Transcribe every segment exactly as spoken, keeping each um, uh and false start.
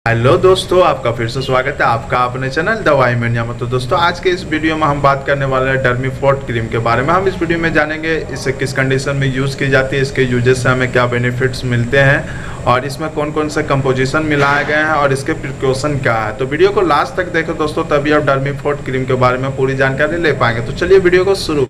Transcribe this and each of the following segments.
Hello दोस्तों, आपका फिर से स्वागत है आपका अपने चैनल दवाई मेनिया में। तो दोस्तों, आज के इस वीडियो में हम बात करने वाले हैं डर्मीफोर्ट क्रीम के बारे में। हम इस वीडियो में जानेंगे इसे किस कंडीशन में यूज़ की जाती है, इसके यूजेस से हमें क्या बेनिफिट्स मिलते हैं और इसमें कौन कौन से कंपोजिशन मिलाए गए हैं और इसके प्रिकॉशन क्या है। तो वीडियो को लास्ट तक देखो दोस्तों, तभी आप डर्मीफोर्ट क्रीम के बारे में पूरी जानकारी ले पाएंगे। तो चलिए वीडियो को शुरू।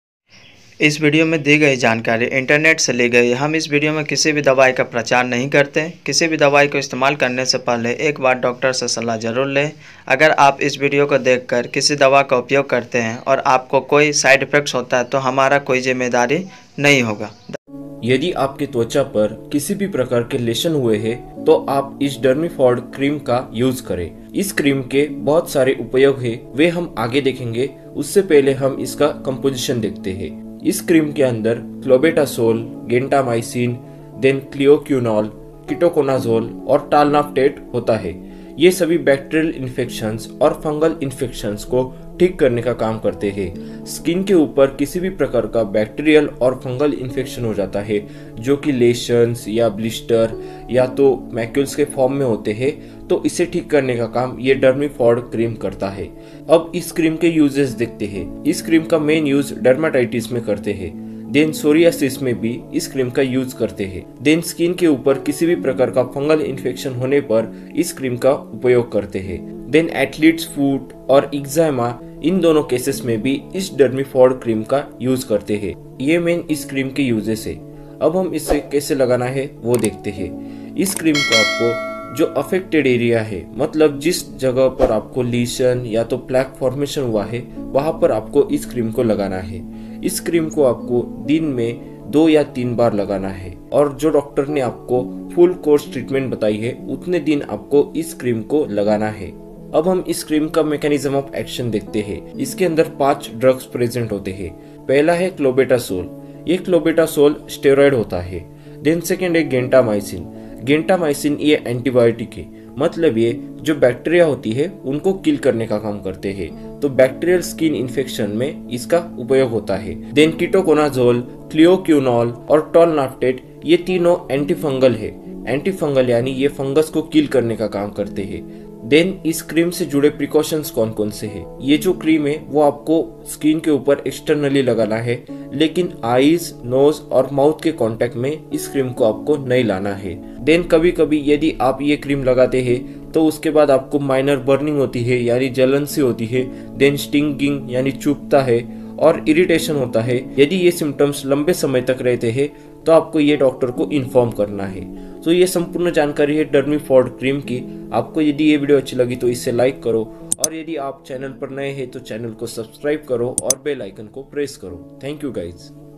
इस वीडियो में दी गई जानकारी इंटरनेट से ली गई। हम इस वीडियो में किसी भी दवाई का प्रचार नहीं करते। किसी भी दवाई को इस्तेमाल करने से पहले एक बार डॉक्टर से सलाह जरूर लें। अगर आप इस वीडियो को देखकर किसी दवा का उपयोग करते हैं और आपको कोई साइड इफ़ेक्ट्स होता है तो हमारा कोई जिम्मेदारी नहीं होगा। यदि आपकी त्वचा पर किसी भी प्रकार के लेशन हुए हैं तो आप इस डर्मीफोर्ट क्रीम का यूज करें। इस क्रीम के बहुत सारे उपयोग है, वे हम आगे देखेंगे। उससे पहले हम इसका कंपोजिशन देखते हैं। इस क्रीम के अंदर clobetasol, gentamicin, then clioquinol, ketoconazole और टालनाफ्टेट होता है। ये सभी बैक्टीरियल इन्फेक्शंस और फंगल इन्फेक्शंस को ठीक करने का काम करते हैं। स्किन के ऊपर किसी भी प्रकार का बैक्टीरियल और फंगल इन्फेक्शन हो जाता है, जो कि लेशंस या ब्लिस्टर या तो मैक्यूल्स के फॉर्म में होते हैं, तो इसे ठीक करने का काम ये डर्मीफोर्ट क्रीम करता है। अब इस क्रीम के यूजेस देखते हैं। इस क्रीम का मेन यूज डर्माटाइटिस में करते हैं। देन सोरियासिस में भी इस क्रीम का यूज करते हैं। देन स्किन के ऊपर किसी भी प्रकार का फंगल इन्फेक्शन होने पर इस क्रीम का उपयोग करते हैं। देन एथलीट्स फुट और एक्जिमा, इन दोनों केसेस में भी इस डर्मीफोर्ट क्रीम का यूज करते हैं। ये मेन इस क्रीम के यूजेस है। अब हम इसे कैसे लगाना है वो देखते हैं। इस क्रीम को आपको जो अफेक्टेड एरिया है, मतलब जिस जगह पर आपको लीशन या तो प्लैक फॉर्मेशन हुआ है, वहां पर आपको इस क्रीम को लगाना है। इस क्रीम को आपको दिन में दो या तीन बार लगाना है और जो डॉक्टर ने आपको फुल कोर्स ट्रीटमेंट बताई है उतने दिन आपको इस क्रीम को लगाना है। अब हम इस क्रीम का मैकेनिज्म ऑफ एक्शन देखते हैं। इसके अंदर पांच ड्रग्स प्रेजेंट होते हैं। पहला है क्लोबेटासोल। ये क्लोबेटासोल स्टेरॉइड होता है। देन सेकेंड है गेंटामाइसिन। गेंटामाइसिन ये एंटीबायोटिक है, मतलब ये जो बैक्टीरिया होती है उनको किल करने का काम करते हैं, तो बैक्टीरियल स्किन इन्फेक्शन में इसका उपयोग होता है। देन कीटोकोनाजोल, क्लियोक्यूनॉल और टॉलनाफ्टेट, ये तीनों एंटीफंगल है। एंटीफंगल यानी ये फंगस को किल करने का काम करते हैं। देन इस क्रीम से जुड़े प्रिकॉशंस कौन कौन से हैं? ये जो क्रीम है वो आपको स्किन के ऊपर एक्सटर्नली लगाना है, लेकिन आईज, नोज और माउथ के कांटेक्ट में इस क्रीम को आपको नहीं लाना है। देन कभी कभी यदि आप ये क्रीम लगाते हैं तो उसके बाद आपको माइनर बर्निंग होती है, यानी जलन सी होती है। देन स्टिंगिंग यानी चुभता है और इरिटेशन होता है। यदि ये सिम्टम्स लंबे समय तक रहते हैं तो आपको ये डॉक्टर को इन्फॉर्म करना है। तो ये संपूर्ण जानकारी है डर्मीफोर्ट क्रीम की। आपको यदि ये वीडियो अच्छी लगी तो इसे लाइक करो, और यदि आप चैनल पर नए हैं तो चैनल को सब्सक्राइब करो और बेल आइकन को प्रेस करो। Thank you guys.